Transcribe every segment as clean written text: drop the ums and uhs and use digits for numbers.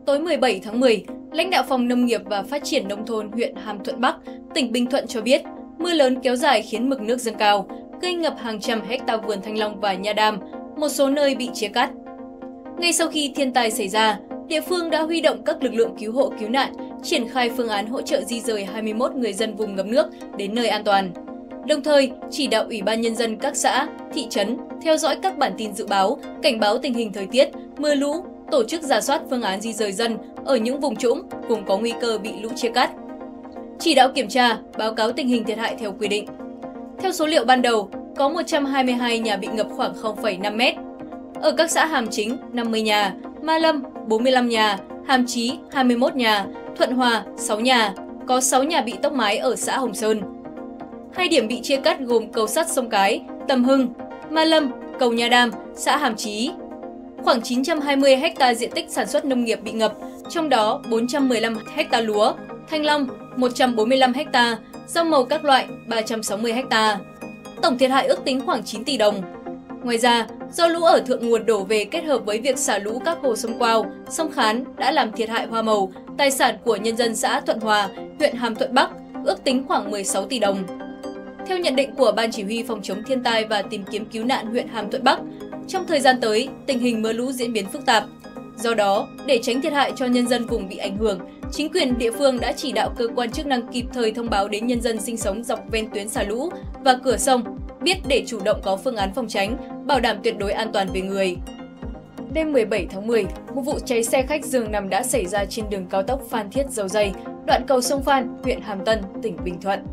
Tối 17 tháng 10, lãnh đạo Phòng Nông nghiệp và Phát triển Nông thôn huyện Hàm Thuận Bắc, tỉnh Bình Thuận cho biết, mưa lớn kéo dài khiến mực nước dâng cao, gây ngập hàng trăm hecta vườn thanh long và nha đam, một số nơi bị chia cắt. Ngay sau khi thiên tai xảy ra, địa phương đã huy động các lực lượng cứu hộ cứu nạn, triển khai phương án hỗ trợ di rời 21 người dân vùng ngập nước đến nơi an toàn. Đồng thời, chỉ đạo Ủy ban Nhân dân các xã, thị trấn theo dõi các bản tin dự báo, cảnh báo tình hình thời tiết, mưa lũ, tổ chức rà soát phương án di rời dân ở những vùng trũng, vùng có nguy cơ bị lũ chia cắt. Chỉ đạo kiểm tra, báo cáo tình hình thiệt hại theo quy định. Theo số liệu ban đầu, có 122 nhà bị ngập khoảng 0,5 mét. Ở các xã Hàm Chính 50 nhà, Ma Lâm 45 nhà, Hàm Chí 21 nhà, Thuận Hòa 6 nhà, có 6 nhà bị tốc mái ở xã Hồng Sơn. 2 điểm bị chia cắt gồm cầu sắt sông Cái, Tâm Hưng, Ma Lâm, cầu Nha Đam, xã Hàm Chí. Khoảng 920 ha diện tích sản xuất nông nghiệp bị ngập, trong đó 415 ha lúa, thanh long 145 ha, rau màu các loại 360 ha. Tổng thiệt hại ước tính khoảng 9 tỷ đồng. Ngoài ra, do lũ ở thượng nguồn đổ về kết hợp với việc xả lũ các hồ sông Quao, sông Khán đã làm thiệt hại hoa màu, tài sản của nhân dân xã Thuận Hòa, huyện Hàm Thuận Bắc, ước tính khoảng 16 tỷ đồng. Theo nhận định của Ban Chỉ huy Phòng chống thiên tai và tìm kiếm cứu nạn huyện Hàm Thuận Bắc, trong thời gian tới, tình hình mưa lũ diễn biến phức tạp. Do đó, để tránh thiệt hại cho nhân dân vùng bị ảnh hưởng, chính quyền địa phương đã chỉ đạo cơ quan chức năng kịp thời thông báo đến nhân dân sinh sống dọc ven tuyến xả lũ và cửa sông, biết để chủ động có phương án phòng tránh, bảo đảm tuyệt đối an toàn về người. Đêm 17 tháng 10, một vụ cháy xe khách giường nằm đã xảy ra trên đường cao tốc Phan Thiết - Dầu Giây, đoạn cầu sông Phan, huyện Hàm Tân, tỉnh Bình Thuận.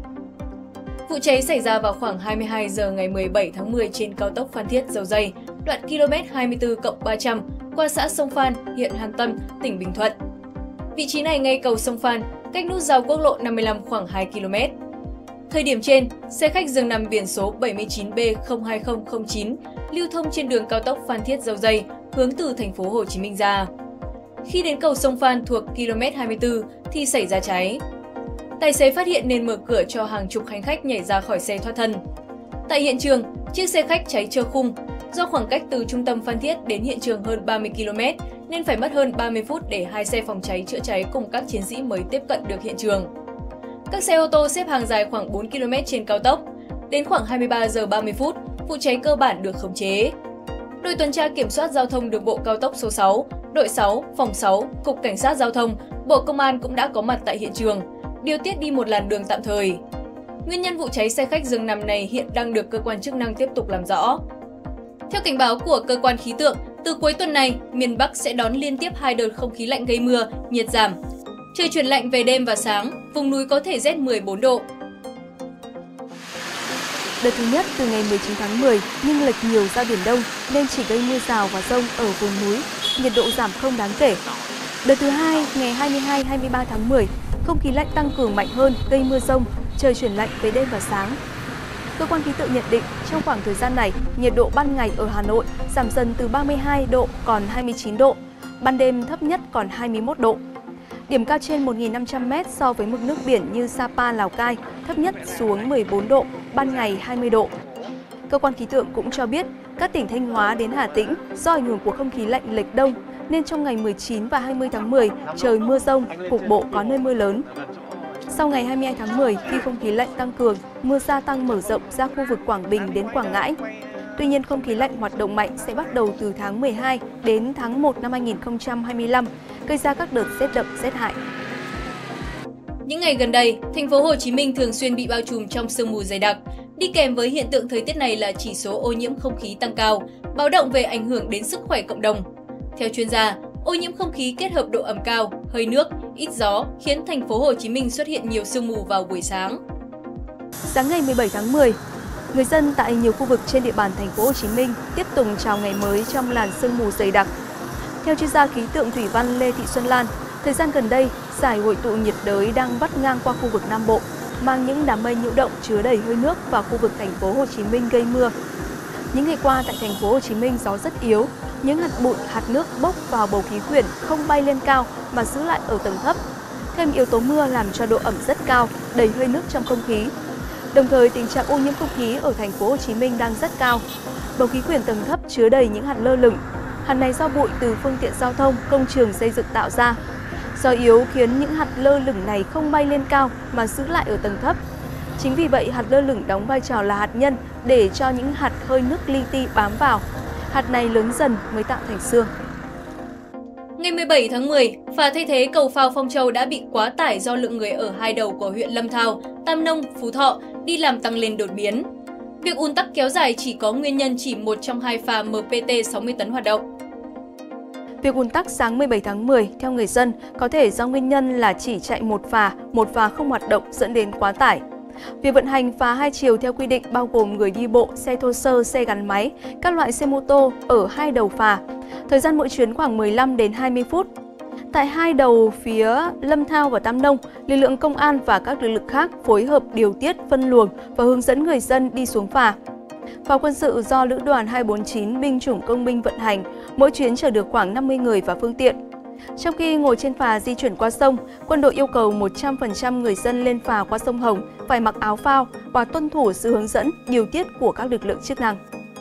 Vụ cháy xảy ra vào khoảng 22 giờ ngày 17 tháng 10 trên cao tốc Phan Thiết - Dầu Giây, đoạn km 24+300 qua xã Sông Phan, huyện Hàm Tân, tỉnh Bình Thuận. Vị trí này ngay cầu sông Phan, cách nút giao quốc lộ 55 khoảng 2 km. Thời điểm trên, xe khách giường nằm biển số 79B02009 lưu thông trên đường cao tốc Phan Thiết - Dầu Giây, hướng từ thành phố Hồ Chí Minh ra. Khi đến cầu sông Phan thuộc km 24 thì xảy ra cháy. Tài xế phát hiện nên mở cửa cho hàng chục hành khách nhảy ra khỏi xe thoát thân. Tại hiện trường, chiếc xe khách cháy trơ khung. Do khoảng cách từ trung tâm Phan Thiết đến hiện trường hơn 30 km nên phải mất hơn 30 phút để 2 xe phòng cháy chữa cháy cùng các chiến sĩ mới tiếp cận được hiện trường. Các xe ô tô xếp hàng dài khoảng 4 km trên cao tốc. Đến khoảng 23 giờ 30 phút, vụ cháy cơ bản được khống chế. Đội tuần tra kiểm soát giao thông đường bộ cao tốc số 6, đội 6, phòng 6, Cục Cảnh sát Giao thông, Bộ Công an cũng đã có mặt tại hiện trường, điều tiết đi một làn đường tạm thời. Nguyên nhân vụ cháy xe khách giường nằm này hiện đang được cơ quan chức năng tiếp tục làm rõ. Theo cảnh báo của cơ quan khí tượng, từ cuối tuần này, miền Bắc sẽ đón liên tiếp 2 đợt không khí lạnh gây mưa, nhiệt giảm. Trời chuyển lạnh về đêm và sáng, vùng núi có thể rét 14 độ. Đợt thứ nhất từ ngày 19 tháng 10 nhưng lệch nhiều ra Biển Đông nên chỉ gây mưa rào và dông ở vùng núi, nhiệt độ giảm không đáng kể. Đợt thứ hai ngày 22-23 tháng 10, không khí lạnh tăng cường mạnh hơn gây mưa dông, trời chuyển lạnh về đêm và sáng. Cơ quan khí tượng nhận định trong khoảng thời gian này, nhiệt độ ban ngày ở Hà Nội giảm dần từ 32 độ còn 29 độ, ban đêm thấp nhất còn 21 độ. Điểm cao trên 1.500m so với mực nước biển như Sapa, Lào Cai thấp nhất xuống 14 độ, ban ngày 20 độ. Cơ quan khí tượng cũng cho biết các tỉnh Thanh Hóa đến Hà Tĩnh do ảnh hưởng của không khí lạnh lệch đông nên trong ngày 19 và 20 tháng 10 trời mưa rông, cục bộ có nơi mưa lớn. Sau ngày 22 tháng 10 khi không khí lạnh tăng cường, mưa gia tăng mở rộng ra khu vực Quảng Bình đến Quảng Ngãi. Tuy nhiên không khí lạnh hoạt động mạnh sẽ bắt đầu từ tháng 12 đến tháng 1 năm 2025, gây ra các đợt rét đậm rét hại. Những ngày gần đây, thành phố Hồ Chí Minh thường xuyên bị bao trùm trong sương mù dày đặc. Đi kèm với hiện tượng thời tiết này là chỉ số ô nhiễm không khí tăng cao, báo động về ảnh hưởng đến sức khỏe cộng đồng. Theo chuyên gia, ô nhiễm không khí kết hợp độ ẩm cao, hơi nước, ít gió khiến thành phố Hồ Chí Minh xuất hiện nhiều sương mù vào buổi sáng. Sáng ngày 17 tháng 10, người dân tại nhiều khu vực trên địa bàn thành phố Hồ Chí Minh tiếp tục chào ngày mới trong làn sương mù dày đặc. Theo chuyên gia khí tượng thủy văn Lê Thị Xuân Lan, thời gian gần đây, giải hội tụ nhiệt đới đang vắt ngang qua khu vực Nam Bộ, mang những đám mây nhiễu động chứa đầy hơi nước vào khu vực thành phố Hồ Chí Minh gây mưa. Những ngày qua tại thành phố Hồ Chí Minh gió rất yếu, những hạt bụi, hạt nước bốc vào bầu khí quyển không bay lên cao mà giữ lại ở tầng thấp. Thêm yếu tố mưa làm cho độ ẩm rất cao, đầy hơi nước trong không khí. Đồng thời, tình trạng ô nhiễm không khí ở thành phố Hồ Chí Minh đang rất cao. Bầu khí quyển tầng thấp chứa đầy những hạt lơ lửng. Hạt này do bụi từ phương tiện giao thông, công trường xây dựng tạo ra. Gió yếu khiến những hạt lơ lửng này không bay lên cao mà giữ lại ở tầng thấp. Chính vì vậy, hạt lơ lửng đóng vai trò là hạt nhân để cho những hạt hơi nước li ti bám vào. Hạt này lớn dần mới tạo thành xương. Ngày 17 tháng 10, phà thay thế cầu phao Phong Châu đã bị quá tải do lượng người ở hai đầu của huyện Lâm Thao, Tam Nông, Phú Thọ đi làm tăng lên đột biến. Việc ùn tắc kéo dài chỉ có nguyên nhân chỉ một trong hai phà MPT 60 tấn hoạt động. Việc ùn tắc sáng 17 tháng 10 theo người dân có thể do nguyên nhân là chỉ chạy một phà không hoạt động dẫn đến quá tải. Việc vận hành phà hai chiều theo quy định bao gồm người đi bộ, xe thô sơ, xe gắn máy, các loại xe mô tô ở hai đầu phà. Thời gian mỗi chuyến khoảng 15 đến 20 phút. Tại hai đầu phía Lâm Thao và Tam Nông, lực lượng công an và các lực lượng khác phối hợp điều tiết, phân luồng và hướng dẫn người dân đi xuống phà. Phà quân sự do Lữ đoàn 249 binh chủng công binh vận hành, mỗi chuyến chở được khoảng 50 người và phương tiện. Trong khi ngồi trên phà di chuyển qua sông, quân đội yêu cầu 100% người dân lên phà qua sông Hồng phải mặc áo phao và tuân thủ sự hướng dẫn, điều tiết của các lực lượng chức năng.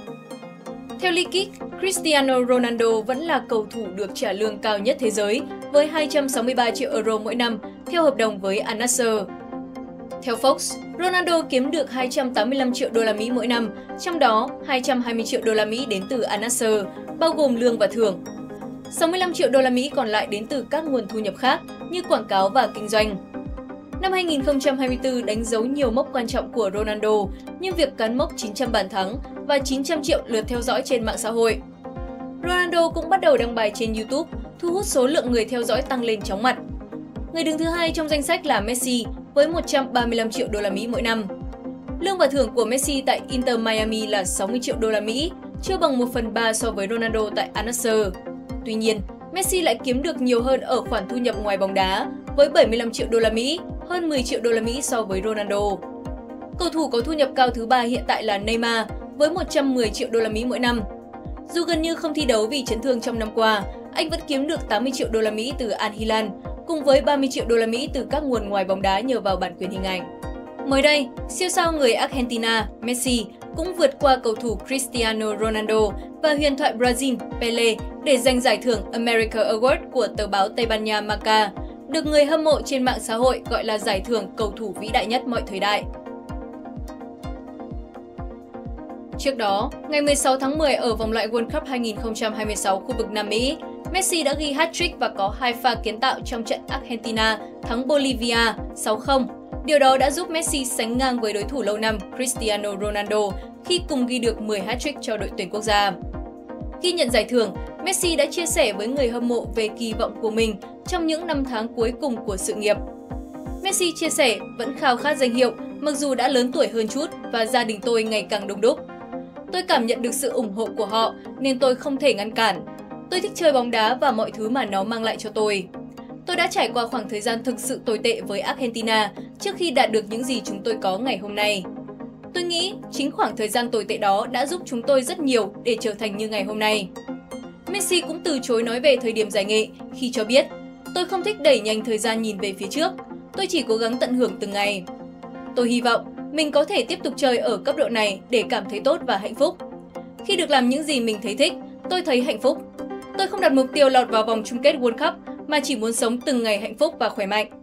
Theo Likic, Cristiano Ronaldo vẫn là cầu thủ được trả lương cao nhất thế giới với 263 triệu euro mỗi năm theo hợp đồng với Al Nassr. Theo Fox, Ronaldo kiếm được 285 triệu đô la Mỹ mỗi năm, trong đó 220 triệu đô la Mỹ đến từ Al Nassr, bao gồm lương và thưởng. 65 triệu đô la Mỹ còn lại đến từ các nguồn thu nhập khác như quảng cáo và kinh doanh. Năm 2024 đánh dấu nhiều mốc quan trọng của Ronaldo như việc cán mốc 900 bàn thắng và 900 triệu lượt theo dõi trên mạng xã hội. Ronaldo cũng bắt đầu đăng bài trên YouTube, thu hút số lượng người theo dõi tăng lên chóng mặt. Người đứng thứ hai trong danh sách là Messi với 135 triệu đô la Mỹ mỗi năm. Lương và thưởng của Messi tại Inter Miami là 60 triệu đô la Mỹ, chưa bằng 1/3 so với Ronaldo tại Al Nassr. Tuy nhiên, Messi lại kiếm được nhiều hơn ở khoản thu nhập ngoài bóng đá với 75 triệu đô la Mỹ, hơn 10 triệu đô la Mỹ so với Ronaldo. Cầu thủ có thu nhập cao thứ ba hiện tại là Neymar với 110 triệu đô la Mỹ mỗi năm. Dù gần như không thi đấu vì chấn thương trong năm qua, anh vẫn kiếm được 80 triệu đô la Mỹ từ Al Hilal, cùng với 30 triệu đô la Mỹ từ các nguồn ngoài bóng đá nhờ vào bản quyền hình ảnh. Mới đây, siêu sao người Argentina Messi cũng vượt qua cầu thủ Cristiano Ronaldo và huyền thoại Brazil Pelé để giành giải thưởng America Award của tờ báo Tây Ban Nha Marca, được người hâm mộ trên mạng xã hội gọi là giải thưởng cầu thủ vĩ đại nhất mọi thời đại. Trước đó, ngày 16 tháng 10 ở vòng loại World Cup 2026 khu vực Nam Mỹ, Messi đã ghi hat-trick và có 2 pha kiến tạo trong trận Argentina thắng Bolivia 6-0. Điều đó đã giúp Messi sánh ngang với đối thủ lâu năm Cristiano Ronaldo khi cùng ghi được 10 hat-trick cho đội tuyển quốc gia. Khi nhận giải thưởng, Messi đã chia sẻ với người hâm mộ về kỳ vọng của mình trong những năm tháng cuối cùng của sự nghiệp. Messi chia sẻ vẫn khao khát danh hiệu mặc dù đã lớn tuổi hơn chút và gia đình tôi ngày càng đông đúc. Tôi cảm nhận được sự ủng hộ của họ nên tôi không thể ngăn cản. Tôi thích chơi bóng đá và mọi thứ mà nó mang lại cho tôi. Tôi đã trải qua khoảng thời gian thực sự tồi tệ với Argentina trước khi đạt được những gì chúng tôi có ngày hôm nay. Tôi nghĩ chính khoảng thời gian tồi tệ đó đã giúp chúng tôi rất nhiều để trở thành như ngày hôm nay. Messi cũng từ chối nói về thời điểm giải nghệ khi cho biết: "Tôi không thích đẩy nhanh thời gian nhìn về phía trước, tôi chỉ cố gắng tận hưởng từng ngày. Tôi hy vọng mình có thể tiếp tục chơi ở cấp độ này để cảm thấy tốt và hạnh phúc. Khi được làm những gì mình thấy thích, tôi thấy hạnh phúc. Tôi không đặt mục tiêu lọt vào vòng chung kết World Cup mà chỉ muốn sống từng ngày hạnh phúc và khỏe mạnh."